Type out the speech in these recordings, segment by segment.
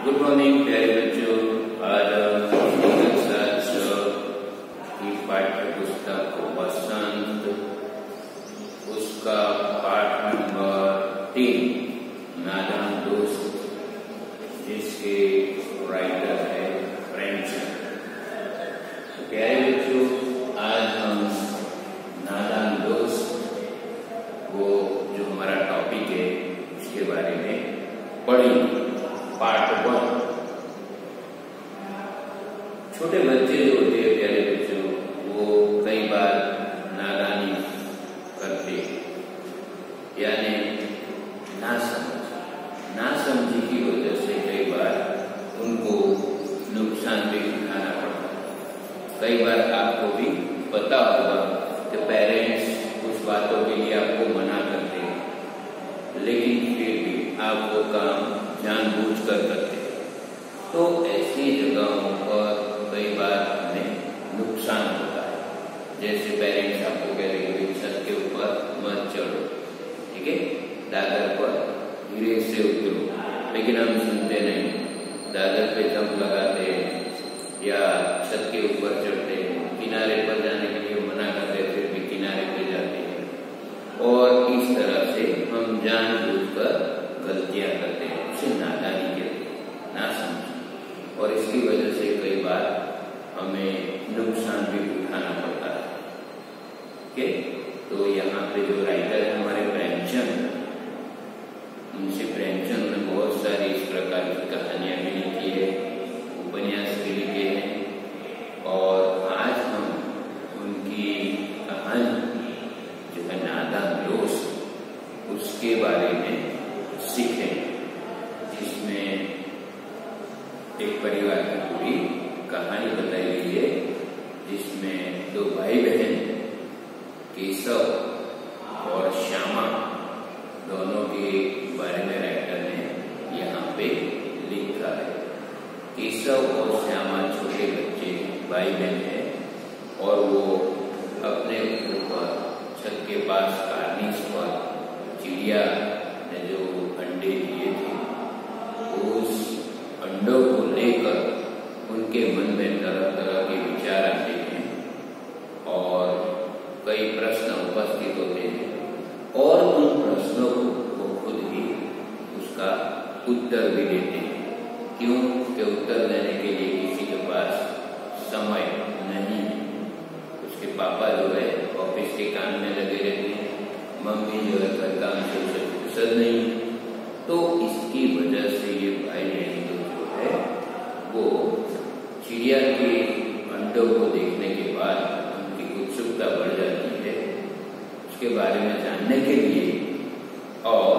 Good morning प्यारे बच्चों। आज हम कक्षा 6 की पाठ्य पुस्तक बसंत उसका पाठ नंबर 3 नादान दोस्त, जिसके राइटर है प्रेमचंद। प्यारे बच्चों, आज हम नादान दोस्त वो जो हमारा टॉपिक है उसके बारे में पढ़ेंगे। पार्ट 1। छोटे बच्चे जो होते हैं प्यारे बच्चों, वो कई बार नादानी करते हैं, यानी नासमझी की वजह से कई बार उनको नुकसान भी उठाना पड़ता है। कई बार आपको भी पता होगा कि पेरेंट्स कुछ बातों के लिए आपको मना करते हैं, लेकिन फिर भी आप वो काम जानबूझकर करते हैं। तो ऐसी जगहों पर कई बार हमें नुकसान होता है। जैसे पेरेंट्स आपको कह रहे हैं छत के ऊपर मत चढ़ो, ठीक है, दादर पर धीरे से उतरो, लेकिन हम सुनते नहीं, दादर पे जंप लगाते हैं या छत के ऊपर चढ़ते हैं, किनारे पर जाने के लिए मना करते हैं, फिर भी किनारे पे जाते हैं, और इस तरह से हम जानबूझकर गलतियां करते हैं। उसे नादानी कहते हैं, ना समझ, और इसकी वजह से कई बार हमें नुकसान भी उठाना पड़ता है। ओके, तो यहाँ पे जो राइटर है हमारे प्रेमचंद, उनसे प्रेमचंद ने बहुत सारी इस प्रकार की कहानियां भी लिखी है, उपन्यास भी लिखे हैं, और आज हम उनकी कहानी जो है नादान दोस्त उसके बारे में सीखें, जिसमें एक परिवार की पूरी कहानी बताई गई है, जिसमें दो भाई बहन केशव और श्यामा दोनों के बारे में राइटर ने यहाँ पे लिखा है। केशव और श्यामा छोटे बच्चे भाई बहन हैं, और वो अपने ऊपर छत के पास कार्निस पर चिड़िया ने जो अंडे दिए थे, उस अंडों को लेकर उनके मन में तरह तरह के विचार आते हैं और कई प्रश्न उपस्थित होते हैं, और उन प्रश्नों को वो खुद ही उसका उत्तर भी देते हैं। क्यों कि उत्तर देने के लिए किसी के पास समय नहीं है। उसके पापा जो है ऑफिस के काम में लगे रहते हैं, मम्मी जो है घर काम से उसे फुर्सत नहीं। तो इसकी वजह से ये भाई बहन जो है वो चिड़िया के अंडों को देखने के बाद उनकी उत्सुकता बढ़ जाती है उसके बारे में जानने के लिए, और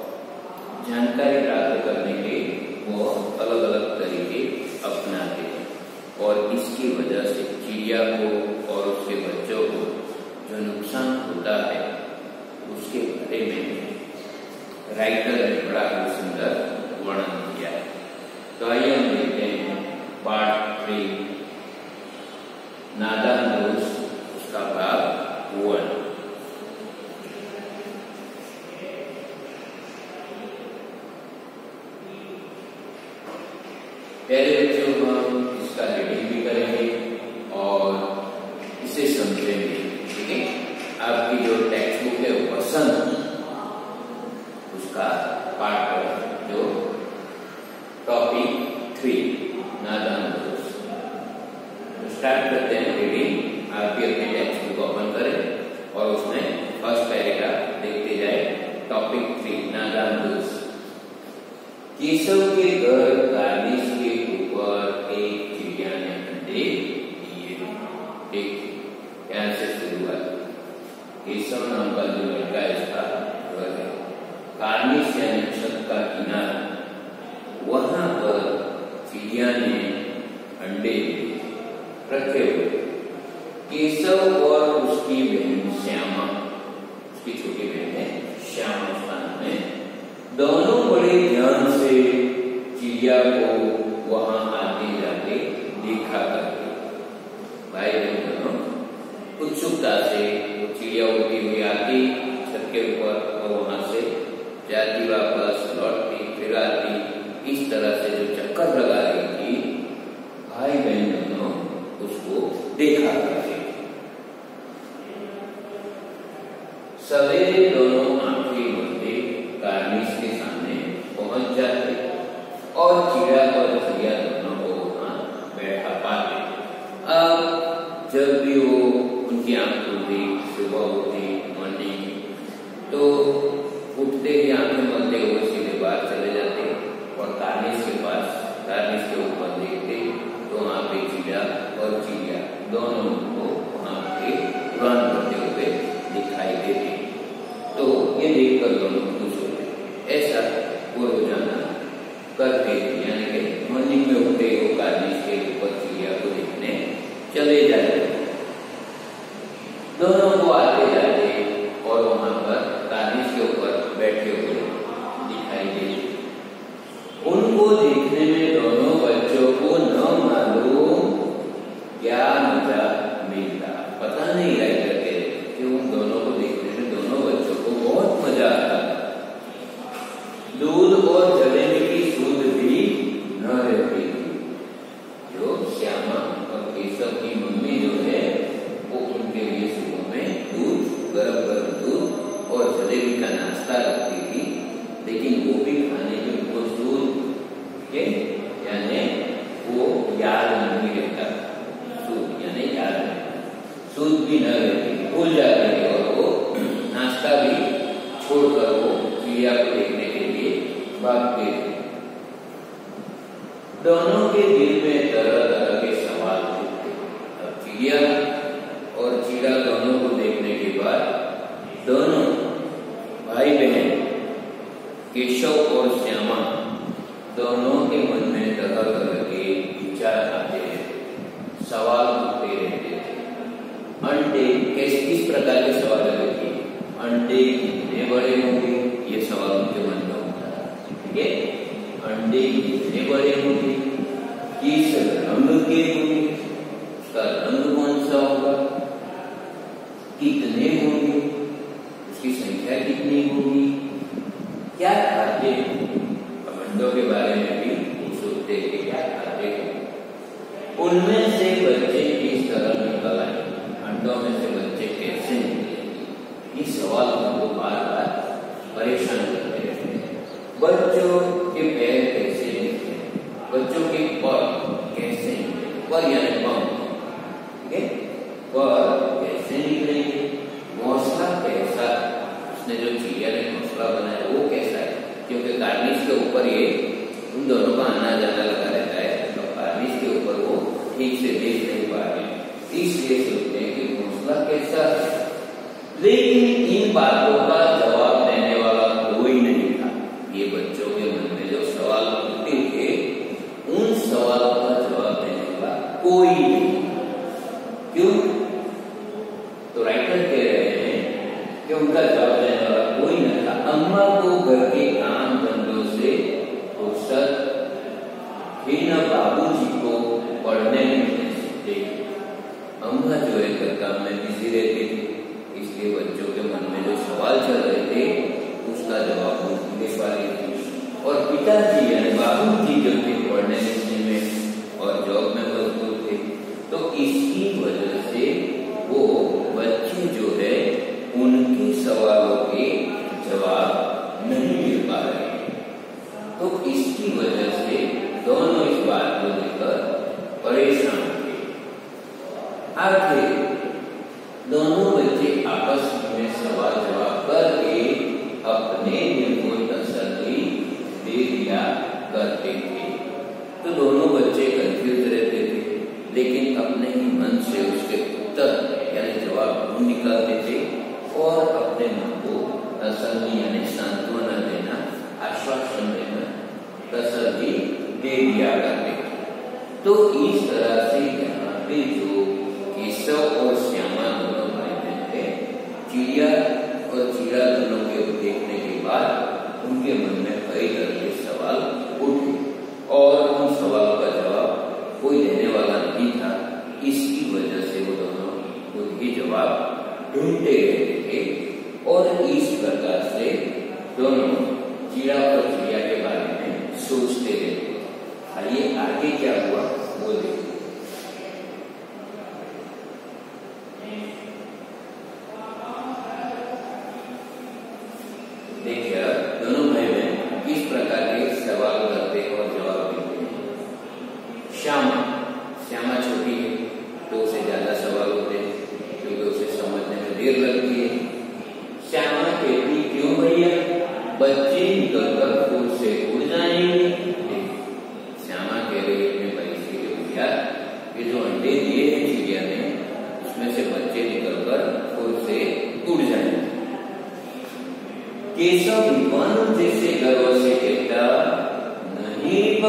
जानकारी प्राप्त करने के वो अलग अलग तरीके अपनाते हैं, और इसकी वजह से चिड़िया को और उसके बच्चों को जो नुकसान होता है उसके बारे में राइटर ने बड़ा ही सुंदर वर्णन किया है। तो आइए हम देखते हैं पार्ट 3 नादान दोस्त उसका भाग 1। पहले बच्चों हम इसका रीडिंग भी करेंगे और इसे समझेंगे, ठीक है। आपकी जो टेक्स्ट बुक है वो बसंत उसका पार्ट 1 जो टॉपिक 3 नादान दोस्त। तो स्टार्ट करते हैं रीडिंग। आप भी अपने टेक्स्ट बुक ओपन करें और उसमें फर्स्ट पैराग्राफ देखते जाए। टॉपिक 3 नादान दोस्त। केशव के घर कार्निस के ऊपर एक चिड़िया ने अंडे दिए। एक यहाँ से शुरुआत। केशव नाम का जो लड़का है इसका घर है, कार्निस यानी छत का किनारा, वहां पर चिड़िया ने अंडे रखे हुए। केशव और उसकी बहन श्यामा, उसकी छोटी बहन है श्यामा, उसका नाम है, दोनों बड़े ध्यान से चिड़िया को वहां आते जाते देखा करते। भाई बहन दोनों उत्सुकता से चिड़िया उड़ती हुई आती छत के ऊपर, और वहां से जाती वापस लौटती फिर आती। इस तरह से जो चक्कर और चिड़िया दोनों को वहां बैठा पाते। अब जब भी वो उनकी आंख खुलती, सुबह उठती मॉर्निंग, तो उठते ही आंखें मलते हुए सीधे बाहर चले जाते और कार्निस के पास, कार्निस के ऊपर देखते तो वहां पे चिड़िया और चिड़िया दोनों को वहां पे उड़ान भरते हुए दिखाई देते। तो ये देखकर दोनों खुश होते। ऐसा वो रोजाना करते, यानी कि मॉर्निंग में उठते वो कार्निस के ऊपर चिड़िया को देखने चले जाते। दोनों को आते जाते और वहां पर कार्निस के ऊपर बैठे हुए दिखाई देते। उनको देखने में दोनों बच्चों को न मालूम क्या मजा मिलता, पता नहीं राइटर के कि उन दोनों को देखने में दोनों बच्चों को बहुत मजा आता। दूध और जलेबी की सूद भी न रहती थी। जो श्यामा और केशव की मम्मी जो है वो उनके लिए सुबह में दूध, गरम गरम दूध और जलेबी का नाश्ता रखती थी, लेकिन वो भी खाने की उनको सूद के यानी वो याद नहीं रहता। सूद यानी याद नहीं, सूद भी न रहती, भूल जाते थे और वो नाश्ता भी छोड़कर वो चिड़िया को देखने के लिए भागते थे। दोनों के दिल में तरह तरह के सवाल उठते। अब चिड़िया और चिड़ा दोनों को देखने के बाद दोनों भाई बहन केशव और श्यामा दोनों के मन में तरह तरह के विचार आते रहते, सवाल उठते रहते थे। अंडे किस प्रकार के सवाल आते थे? अंडे कितने बड़े होंगे, ये सवाल उनके मन में होता था। ठीक है, अंडे कितने बड़े होंगे, किस रंग के होंगे, उसका रंग कौन सा होगा, कितने होंगे, उसकी संख्या कितनी होगी, क्या खाते हैं। अब अंडों के बारे में भी सोचते हैं कि क्या खाते हैं। उनमें से बच्चे किस तरह निकल आए, अंडों में से बच्चे कैसे निकले, ये सवाल उनको बार बार परेशान करते रहते हैं। बच्चों के पैर कैसे निकले, बच्चों के पर कैसे निकले, पर यानी पाँव, ठीक है, पर कैसे निकलेंगे, घोंसला कैसा, उसने जो चिड़िया ने घोंसला बनाया वो कैसा है, क्योंकि कार्निस के ऊपर ये उन दोनों का आना जाना लगा रहता है, तो कार्निस के ऊपर वो ठीक से देख नहीं पा रहे, इसलिए सोचते हैं कि घोंसला कैसा है। लेकिन इन बातों का जवाब देने वाला कोई नहीं था। ये बच्चों के मन में जो सवाल उठते थे उन सवालों का जवाब देने वाला कोई नहीं था। क्यों? तो राइटर कह रहे हैं कि उनका जवाब देने वाला कोई नहीं था। अम्मा को घर के काम धंधों से फुर्सत ही न बाबूजी को पढ़ने में सीखते। अम्मा जो है घर काम में बिजी रहती थी, इसलिए बच्चों के मन में जो सवाल चल रहे थे उसका जवाब वो देने वाली थी। और पिताजी यानी बाबूजी जो थे पढ़ने लिखने में और जॉब में मजबूर थे, तो इसकी वजह से वो बच्चे जो है उनके सवालों के जवाब नहीं मिल पा रहे। तो इसकी वजह से दोनों इस बात को लेकर परेशान थे। आखिर दोनों बच्चे आपस में सवाल जवाब करके अपने दिल को तसल्ली दे दिया करते थे। तो दोनों बच्चे कंफ्यूज रहते थे, लेकिन अपने ही मन से उसके उत्तर यानी जवाब ढूंढ निकालते थे और अपने मन को तसल्ली यानी सांत्वना देना, आश्वासन देना, तसल्ली दे दिया करते थे। तो इस तरह से यहाँ पे जो केशव और श्यामा दोनों भाई बहन थे, चिड़िया और चिड़ा दोनों के देखने के बाद उनके मन में कई तरह के सवाल उठे और उन सवालों का जवाब कोई देने वाला नहीं था। इसकी वजह से वो दोनों खुद ही जवाब ढूंढते रहते थे और इस प्रकार से दोनों चिड़ा और चिड़िया के बारे में सोचते रहते। आइए आगे क्या हुआ वो देखते। देखिए दोनों भाई बहन किस प्रकार के सवाल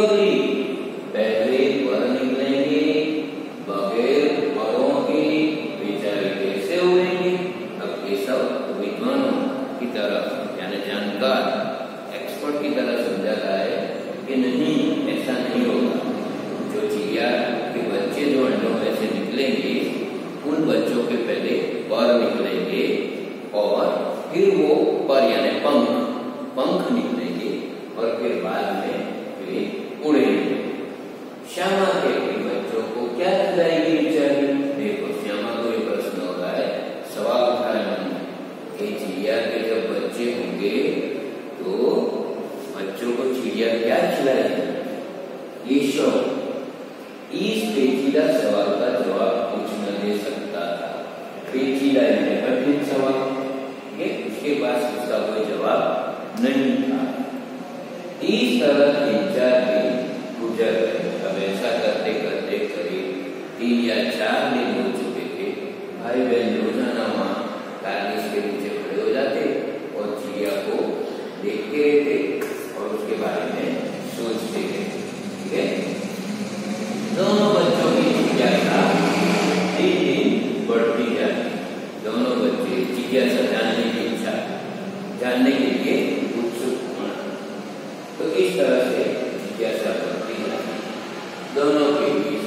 बगली, पहले पर निकलेंगे, बगैर परों के बेचारे कैसे उड़ेंगे। अब ये सब विद्वानों की तरह यानी जानकार एक्सपर्ट की तरह समझाता है कि नहीं, ऐसा नहीं होगा। जो चिड़िया के बच्चे जो अंडों में से निकलेंगे, उन बच्चों के पहले पर निकलेंगे और फिर वो पर यानी पंख निकलेंगे और फिर बाद में वे उड़ेंगे। श्यामा के बच्चों को क्या खिलाएगी बेचारी? देखो, श्यामा को ये प्रश्न हो रहा है, सवाल उठा है मन में कि चिड़िया के जब बच्चे होंगे तो बच्चों को चिड़िया क्या खिलाएगी? ईश्वर इस पेचीदा सवाल का जवाब कुछ न दे सकता था। पेचीदा यानी कठिन सवाल, उसके पास उसका कोई जवाब नहीं था। इस तरह 3-4 दिन गुजर गए। अब ऐसा करते करते करीब 3 या 4 दिन हो चुके थे। भाई बहन रोजाना वहां कार्निस के नीचे खड़े हो जाते और चिड़िया को देखते रहते और उसके बारे में सोचते थे। ठीक है, दोनों बच्चों की जिज्ञासा दिन बढ़ती जाती। दोनों बच्चे जिज्ञासा जानने की इच्छा, जानने के लिए उत्सुक होना, तो इस तरह से जिज्ञासा बढ़ती जाती। दोनों के बीच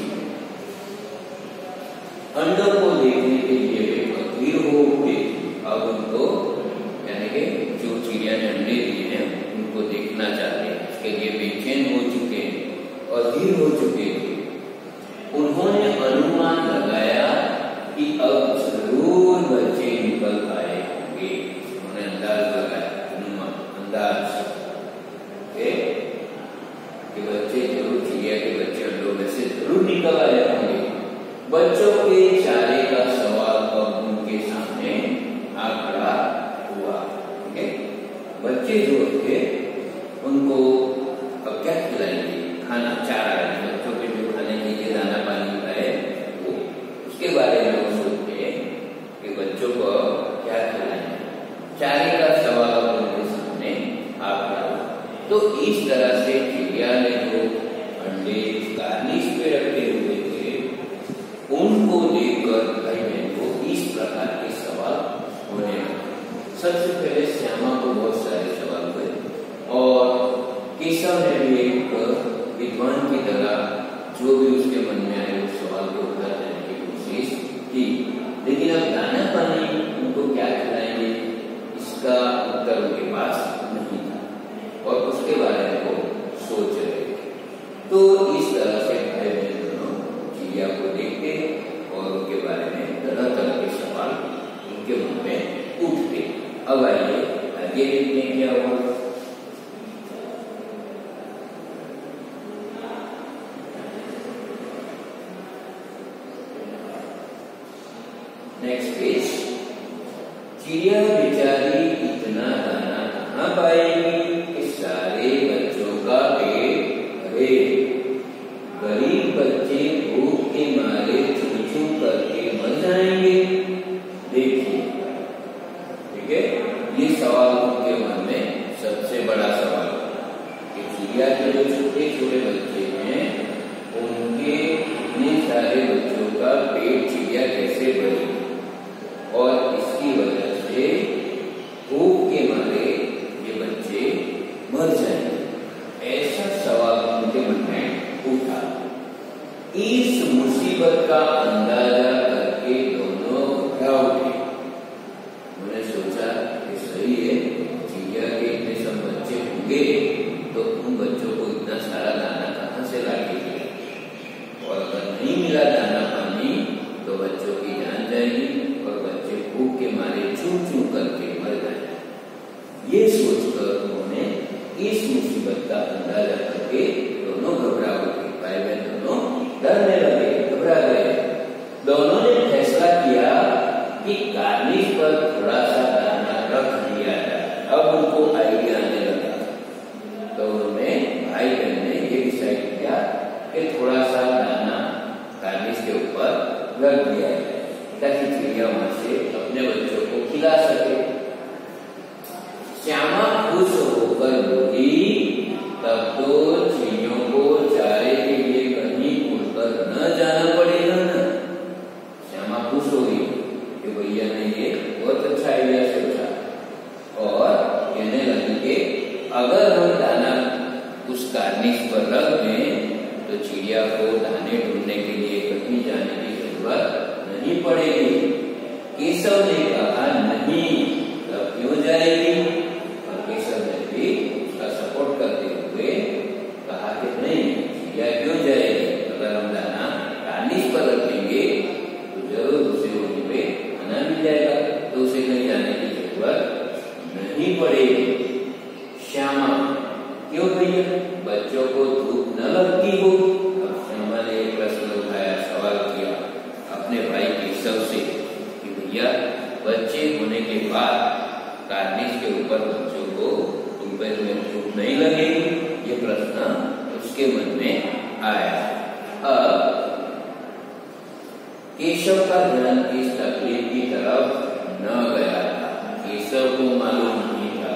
अंडों को देखने के लिए वे गंभीर हो उठे। अब उनको यानी कि जो चिड़िया ने अंडे दिए हैं उनको देखना चाहते हैं, इसके लिए बेचैन हो चुके हैं और अधीर हो चुके हैं। उन्होंने अनुमान लगाया कि अब जरूर बच्चे निकल आए होंगे। उन्होंने अंदाज लगाया, अनुमान, अंदाज कि बच्चे जरूर, चिड़िया के बच्चे अंडों में से जरूर निकल आए होंगे। बच्चों के चारे का सवाल अब उनके सामने आ खड़ा हुआ। बच्चे जो थे उनको अब क्या खिलाएंगे? खाना, चारा, बच्चों के जो खाने के लिए दाना पानी का है वो, उसके बारे में वो सोचते हैं कि बच्चों को क्या खिलाएंगे। चारे का सवाल उनके सामने आ खड़ा हुआ। तो इस तरह से चिड़िया ने जो अंडे कार्निस पे रखे हुए थे उनको देखकर भाई बहन को इस प्रकार के सवाल होने लगे। सबसे पहले श्यामा को बहुत सारे सवाल हुए और केशव ने भी एक विद्वान की तरह जो भी उसके मन में आए उस सवाल को उत्तर देने की कोशिश की। लेकिन अब दाना पानी उनको क्या खिलाएंगे, इसका उत्तर उनके पास नहीं था और उसके बारे में वो सोच रहे थे। तो इस तरह से भाई बहन दोनों चिड़िया को देखते और उनके बारे में तरह तरह के सवाल उनके मन में उठते। अब आइए आगे देखते हैं क्या हुआ। Next page. चिड़िया बेचारी इतना दाना कहाँ पाएगी कि सारे बच्चों का पेट भरे। गरीब बच्चे भूख के मारे चूं-चूं करके मर जाएंगे। देखिए, ठीक है, ये सवाल उनके मन में सबसे बड़ा सवाल कि चिड़िया के जो छोटे छोटे बच्चे हैं उनके इतने सारे बच्चों का पेट चिड़िया कैसे भरेगी और इसकी वजह से भूख के मारे ये बच्चे मर जाएंगे। ऐसा सवाल उनके मन में उठा। इस मुसीबत का अंदाजा करके दोनों घबरा उठे। उन्होंने सोचा कि सही है, चिड़िया के इतने सब बच्चे होंगे तो उन बच्चों को इतना सारा दाना कहाँ से लाके मिलेगा और अगर नहीं मिला दाना पानी तो बच्चों की जान जाएगी और बच्चे भूख के मारे चूं-चूं करके मर जाएंगे। ये सोचकर उन्होंने इस मुसीबत का अंदाजा करके दोनों घबरा उठे। भाई बहन दोनों डरने लगे, घबरा गए। दोनों ने फैसला किया कि कार्निस पर थोड़ा सा दाना रख दिया जाए। अब उनको आइडिया आने लगा तो उन्होंने, भाई बहन ने ये डिसाइड किया कि थोड़ा सा दाना कार्निस के ऊपर रख दिया जाए ताकि चिड़िया वहां से अपने बच्चों को खिला सके। श्यामा खुश होकर बोली, तब तो चिड़ियों को पड़ेगी। केशव ने कहा नहीं, तब क्यों जाएगी? और केशव ने भी उसका सपोर्ट करते हुए कहा कि नहीं, चिड़िया क्यों जाएगी? अगर हम दाना कार्निश पर रखेंगे तो जरूर उसे वहीं पे खाना मिल जाएगा, तो उसे कहीं जाने की जरूरत नहीं पड़ेगी। श्यामा, क्यों भैया? बच्चों को धूप न लगती हो? अब श्यामा ने एक प्रश्न उठाया, सवाल किया अपने भाई केशव से कि भैया, बच्चे होने के बाद कार्निश के ऊपर बच्चों को दोपहर में धूप नहीं लगेगी? ये प्रश्न उसके मन में आया। अब केशव का ध्यान इस तकलीफ की तरफ न गया था। केशव को मालूम नहीं था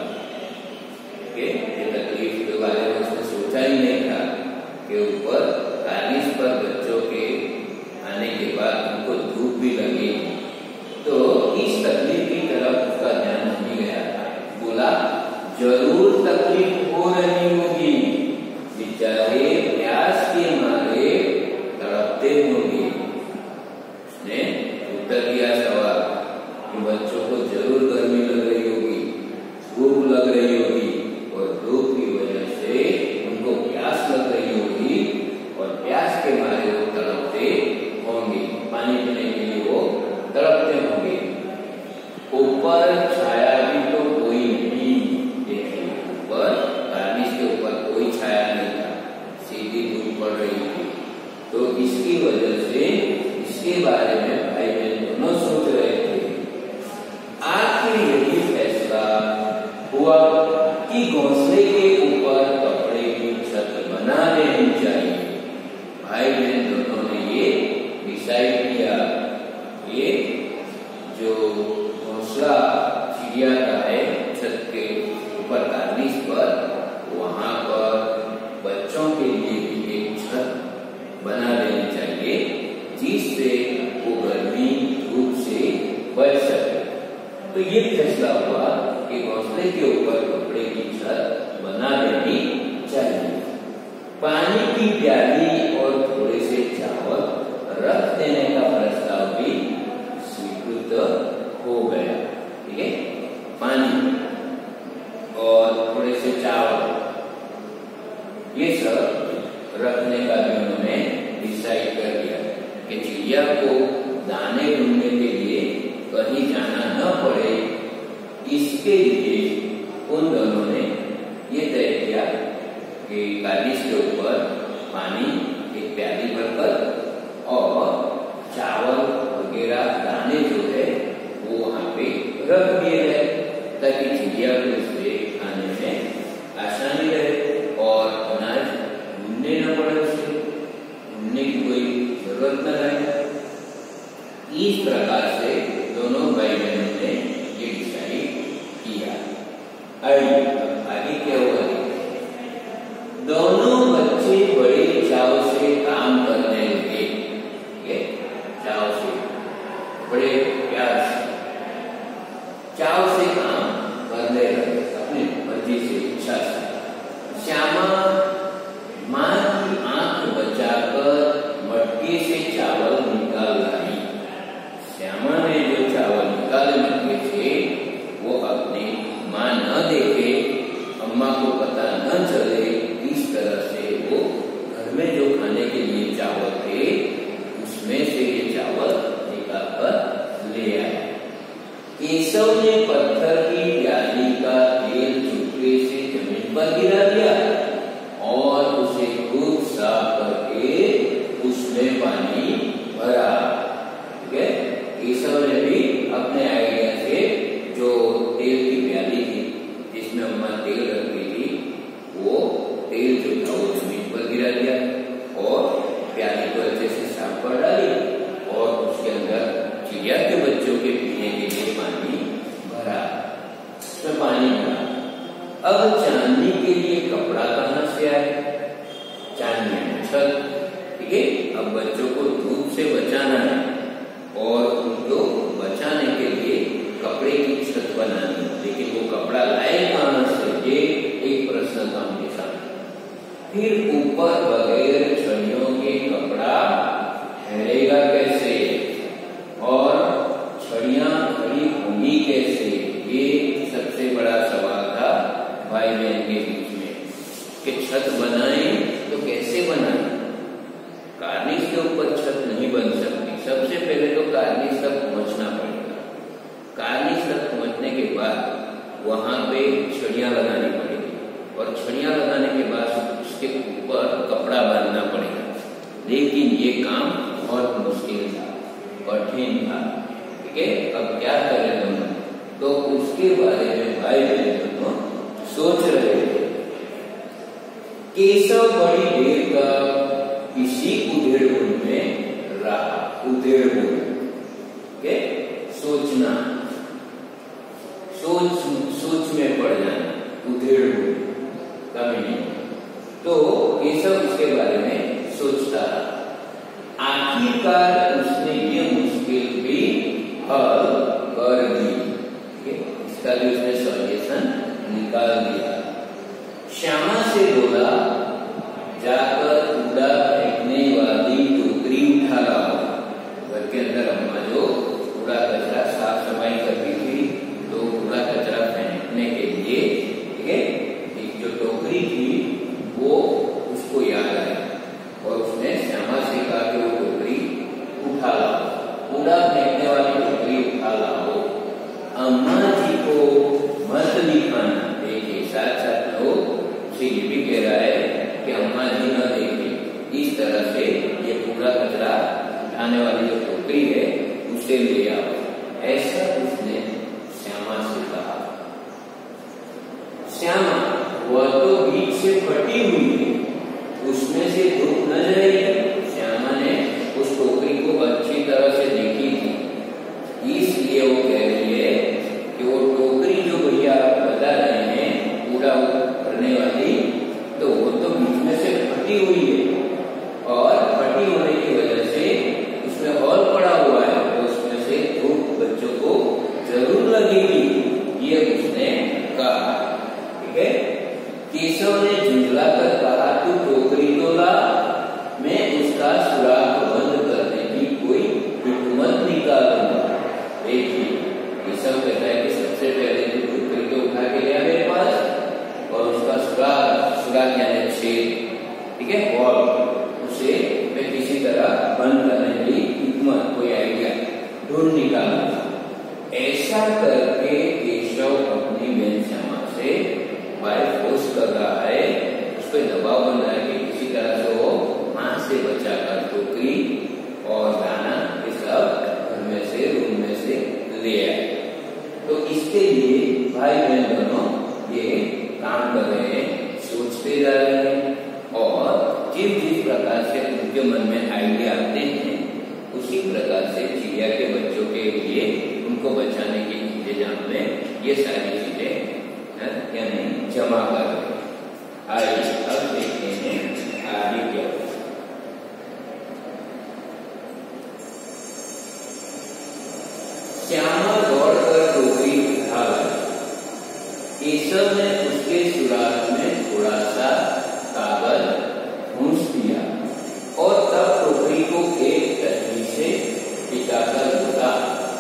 कि ये तकलीफ के बारे में उसने सोचा ही नहीं था कि ऊपर कार्निश पर बच्चों के आने के बाद उनको धूप भी लगेगी। तो इस तकलीफ की तरफ उसका ध्यान नहीं गया था। बोला, जरूर तकलीफ हो रही होगी, बेचारे प्यास के मारे तड़पते होंगे। उसने उत्तर दिया सवाल कि बच्चों को जरूर गर्मी लग रही होगी, धूप लग रही होगी, और धूप की वजह से उनको प्यास लग रही होगी, और प्यास के मारे वो तड़पते होंगे, पानी पीने के लिए वो तड़पते होंगे। ऊपर छाया भी तो कोई नहीं, देखिए ऊपर कार्निश के ऊपर कोई छाया नहीं था, सीधी धूप पड़ रही थी। तो इसकी वजह से इसके बारे में भाई बहन दोनों सोच रहे थे। आखिर यही फैसला हुआ कि घोंसले के ऊपर कपड़े की छत बना देनी चाहिए। भाई बहन दोनों ने ये डिसाइड किया। ये जो घोंसला चिड़िया का है छत के ऊपर कार्निश पर, वहां पर बच्चों के लिए भी एक छत बना देनी चाहिए, जिससे वो गर्मी धूप से बच सके। तो ये फैसला हुआ कि घोंसले के ऊपर कपड़े की छत बना देनी चाहिए। पानी की प्याली और थोड़े से चावल रख देने का प्रस्ताव भी स्वीकृत हो गया। ठीक है, पानी और थोड़े से चावल, ये सब रखने का भी उन्होंने डिसाइड कर दिया कि चिड़िया को दाने ढूंढने के लिए कहीं जाना न पड़े। इसके लिए उन दोनों ने ये तय किया कि कार्निश के ऊपर पानी एक प्याली भरकर और चावल वगैरह दाने जो है वो वहां पे रख दिए गए, ताकि चिड़िया को इसे खाने में आसानी रहे और अनाज ढूंढने न पड़े, उसे ढूंढने की कोई जरूरत न रहे। इस प्रकार से दोनों भाई बहनों ने ये डिसाइड किया। आगे क्या हुआ? दोनों बच्चे बड़े चाव से काम करने लगे। चाव से, बड़े प्यार से, चाव से काम करने लगे, अपनी मर्जी से, इच्छा से। श्यामा मां की आंख बचाकर मटके से चावल निकाल लाई। श्यामा ने जो चावल निकाले मटके से, वो अपनी मां न देखे, अम्मा को पता न चले, इस तरह से वो घर में जो खाने के लिए चावल थे उसमें से ये चावल निकाल कर ले आए। केशव ने पत्थर की प्याली का तेल चुटकी से जमीन पर गिरा दिया और उसे खूब साफ करके उसमें पानी भरा। ठीक है, केशव ने भी अपने आइडिया से जो तेल की प्याली थी जिसमें अम्मा तेल रखी थी, वो तेल जो था वो जमीन पर गिरा दिया और प्याली को अच्छे से साफ कर डाली और उसके अंदर चिड़िया के बच्चों के पीने के लिए पानी भरा। उसमें पानी भरा। अब चांदनी के लिए कपड़ा कहां से आए? चांदनी में छत। ठीक है, अब बच्चों को धूप से बचाना है और उनको बचाने के लिए कपड़े की छत बनानी, लेकिन वो कपड़ा लाए कहां से? ये एक प्रश्न था उनके सामने। फिर ऊपर बगैर छड़ियों के कपड़ा ठहरेगा कैसे? और ये काम बहुत मुश्किल था, कठिन था। ठीक है, अब क्या करें दोनों? तो उसके बारे में भाई बहन दोनों सोच रहे थे। केशव बड़ी देर तक इसी उधेड़-बुन में रहा। उधेड़-बुन, सोचना, सोच में पड़ जाना, उधेड़-बुन कभी नहीं। तो केशव इसके बारे में सोचता रहा। आखिरकार उसने ये मुश्किल भी हल कर दी। इसका भी उसने सॉल्यूशन निकाल दिया। श्यामा से बोला, जाकर कूड़ा फेंकने वाली टोकरी उठा लाओ। घर के अंदर अम्मा जो कूड़ा कचरा साफ सफाई करती थी, तो कूड़ा कचरा फेंकने के लिए, ठीक है, एक जो टोकरी थी वो उसको याद आई और उसने श्यामा से कहा कि वो टोकरी उठा लाओ, कूड़ा फेंकने वाली टोकरी उठा लाओ। अम्मा जी को मत दिखाना। देखिए, साथ साथ लोग उसे ये भी कह रहा है कि अम्मा जी न देखे। इस तरह से ये कूड़ा कचरा उठाने वाली जो टोकरी है उसे ले आओ, ऐसा उसने श्यामा से कहा। श्यामा, वह तो बीच से फटी हुई है, उसमें से धूप न जाएगी। श्यामा ने उस टोकरी को अच्छी तरह से देखी थी, इसलिए वो कह रही है कि वो टोकरी जो भैया आप बता रहे हैं कूड़ा भरने वाली, तो वो तो बीच में से फटी हुई है और फटी होने की वजह से उसमें हॉल पड़ा हुआ है, तो उसमें से धूप बच्चों को जरूर लगेगी, ये उसने कहा। ठीक है, केशव ने झुंझला कर कहा, तू टोकरी तो ला, मैं उसका सुराख बंद करने की कोई हिकमत निकालूंगा। देखिए, केशव कहता है कि सबसे पहले तू टोकरी को उठा के लिया मेरे पास और उसका सुराख यानी छेद, ठीक है, वॉल, उसे मैं किसी तरह बंद करने की हिकमत, कोई आइडिया ढूंढ निकालूंगा। ऐसा करके केशव अपनी बहन श्यामा से बाय फोर्स कर रहा है, उस पर दबाव बन रहा है कि किसी तरह से वो हाथ से बचाकर टोकरी और दाना ये सब घर में से, रूम में से ले आए। तो इसके लिए भाई बहन दोनों ये काम कर रहे हैं, सोचते जा रहे हैं और जिस प्रकार से उनके मन में आइडिया आते हैं उसी प्रकार से चिड़िया के बच्चों के लिए उनको बचाने के इंतजाम में ये सारी चीजें यानी जमा कर रहे हैं। आइए अब देखते हैं आगे क्या। श्यामा दौड़कर टोकरी उठा लाई। केशव ने उसके सुराख में थोड़ा सा कागज घूंस दिया और तब टोकरी को एक टहनी से टिकाकर बोला,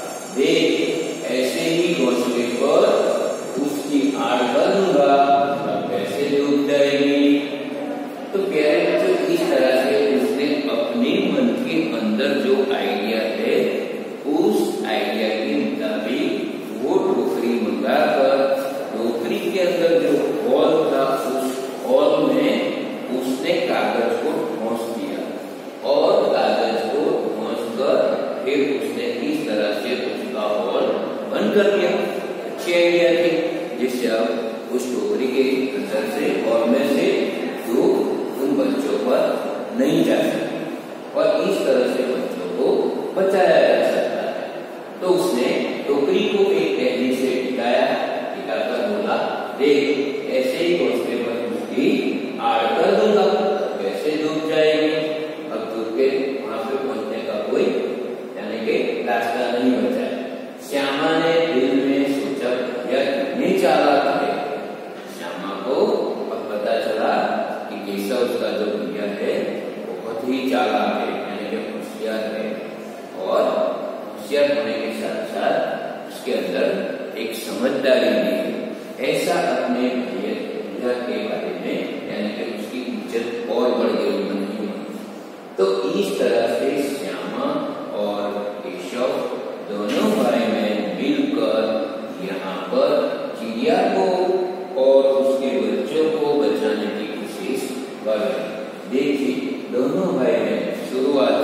देख, ऐसे ही घोंसले पर उसकी आड़ कर दूंगा, तब कैसे डूब जाएगी। तो प्यारे बच्चों, इस तरह से उसने अपने मन के अंदर जो आइडिया है उस आइडिया के मुताबिक वो टोकरी मंगाकर टोकरी के अंदर जो हॉल था उस हॉल में उसने कागज को ठोंस दिया और कागज को ठोंस कर फिर उसने इस तरह से उसका हॉल बंद कर दिया। अच्छी आइडिया थी, जिससे अब उस टोकरी के अंदर से हॉल में से धूप उन बच्चों पर नहीं जा सकती और इस तरह से बच्चों को बचाया जा सकता है। तो उसने टोकरी को एक टहनी से टिकाकर बोला, देख, ऐसे ही घोंसले पर उसकी आड़ कर दूंगा, कैसे डूब जाएगी। अब डूब के वहां पे पहुंचने का कोई यानी कि रास्ता नहीं बचा है। श्यामा ने दिल में सोचा, यह कितनी चालाक है। श्यामा को अब पता चला कि केशव उसका जो भैया है बहुत ही चालाक है, यानी कि होशियार है और होशियार होने के साथ साथ उसके अंदर एक समझदारी भी है। ऐसा अपने भैया के बारे में यानी कि उसकी इज्जत और बढ़ गई मन ही। तो इस तरह से श्यामा और केशव दोनों भाई बहन मिलकर यहाँ पर चिड़िया को और उसके बच्चों को बचाने की कोशिश कर रहे हैं। देखिए, दोनों भाई बहन शुरुआत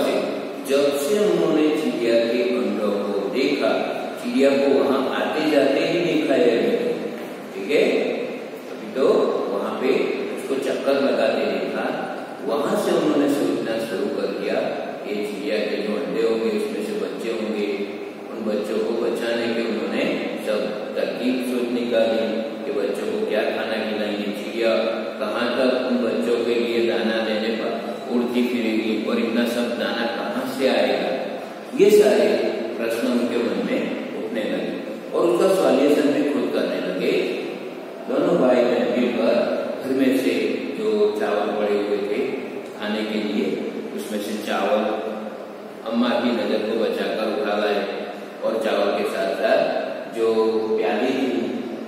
जब से उन्होंने चिड़िया के अंडों को देखा, चिड़िया को वहां आते जाते ही देखा है अभी, ठीक है, अभी तो वहां पे उसको चक्कर लगाते देखा, वहां से उन्होंने सोचना शुरू कर दिया कि चिड़िया के जो अंडे होंगे उसमें से बच्चे होंगे, उन बच्चों को बचाने के उन्होंने सब तरकीब सोच निकाली कि बच्चों को क्या खाना खिलाएंगे, चिड़िया कहाँ तक उन बच्चों के लिए दाना देने पर उड़ती फिरेगी और इतना सब दाना कहाँ से आएगा, ये सारे प्रश्न उनके मन में उठने लगे और उसका सॉल्यूशन भी खुद करने लगे। दोनों भाई बहन मिलकर घर में से जो चावल पड़े हुए थे खाने के लिए, उसमें से चावल अम्मा की नजर को बचाकर उठा लाए और चावल के साथ साथ जो प्याली थी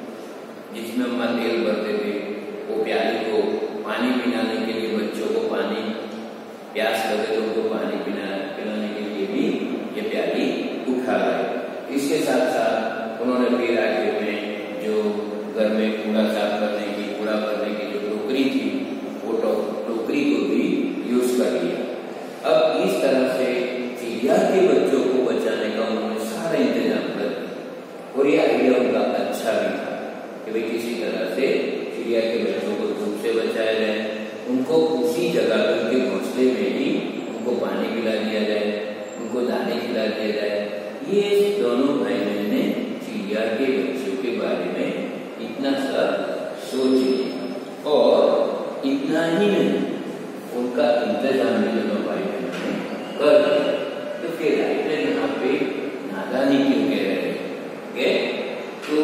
जिसमें अम्मा तेल भरते थे, वो प्याली को पानी पिलाने के लिए, बच्चों को पानी प्यास लगे तो उनको पानी पिलाने के लिए भी ये प्याली उठा लाए। इसके साथ साथ उन्होंने फिर आखिर में जो घर में कूड़ा साफ करने की, कूड़ा भरने की जो टोकरी थी, वो टोकरी को भी यूज कर लिया। अब इस तरह से चिड़िया के बच्चों को बचाने का उन्होंने सारा इंतजाम कर दिया और ये आइडिया उनका अच्छा भी था कि भाई किसी तरह से चिड़िया के बच्चों को धूप से बचाया जाए, उनको उसी जगह पर उनके घोंसले में ही उनको पानी पिला दिया जाए, उनको दाने खिला दिया जाए। ये दोनों भाई बहन ने चिड़िया के बच्चों के बारे में इतना सा सोच लिया और इतना ही नहीं, उनका इंतजाम भी दोनों भाई बहन ने कर दिया। तो फिर राइटर यहाँ पे नादानी क्यों कह रहे हैं? तो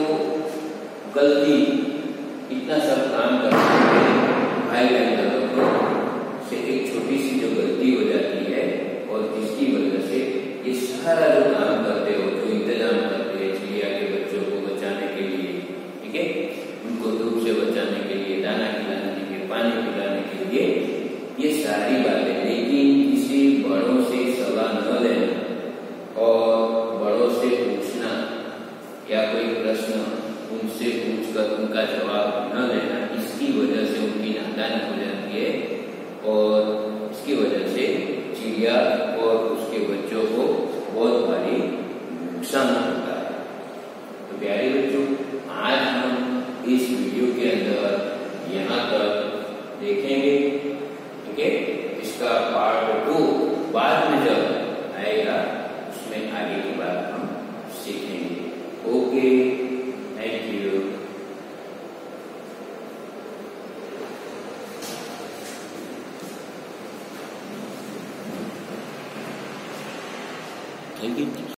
गलती इतना सब काम करते हुए भाई बहन दोनों से एक छोटी सी जो गलती हो जाती है और जिसकी वजह से ये सारा जो काम करते हो, जो इंतजाम करते हैं चिड़िया के बच्चों को बचाने के लिए, ठीक है, उनको धूप से बचाने के लिए, दाना खिलाने के लिए, पानी पिलाने के लिए, ये सारी बातें, लेकिन किसी बड़ों से सलाह न लेना और बड़ों से पूछना या कोई प्रश्न उनसे पूछकर उनका जवाब न लेना, इसकी वजह से उनकी नादानी हो जाती है और इसकी वजह से चिड़िया और उसके बच्चों को बहुत भारी नुकसान होता है। तो प्यारे बच्चों, आज हम इस वीडियो के अंदर यहाँ तक देखेंगे, ठीक है। इसका पार्ट 2 बाद में जब आएगा उसमें आगे की बात हम सीखेंगे। Okay, thank you. Thank you.